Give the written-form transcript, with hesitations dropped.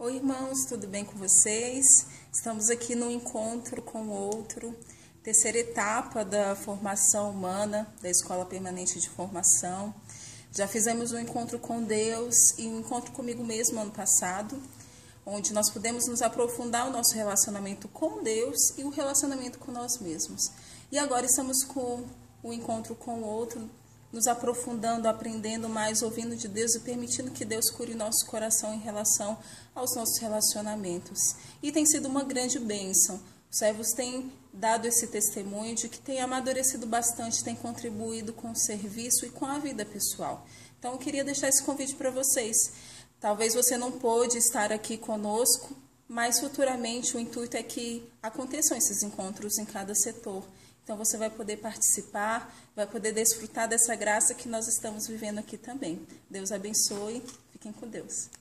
Oi, irmãos, tudo bem com vocês? Estamos aqui no Encontro com o Outro, terceira etapa da formação humana da Escola Permanente de Formação. Já fizemos um encontro com Deus e um encontro comigo mesmo ano passado, onde nós pudemos nos aprofundar o nosso relacionamento com Deus e o relacionamento com nós mesmos. E agora estamos com o Encontro com o Outro, nos aprofundando, aprendendo mais, ouvindo de Deus e permitindo que Deus cure nosso coração em relação aos nossos relacionamentos. E tem sido uma grande bênção. Os servos têm dado esse testemunho de que têm amadurecido bastante, têm contribuído com o serviço e com a vida pessoal. Então, eu queria deixar esse convite para vocês. Talvez você não pôde estar aqui conosco, mas futuramente o intuito é que aconteçam esses encontros em cada setor. Então você vai poder participar, vai poder desfrutar dessa graça que nós estamos vivendo aqui também. Deus abençoe, fiquem com Deus.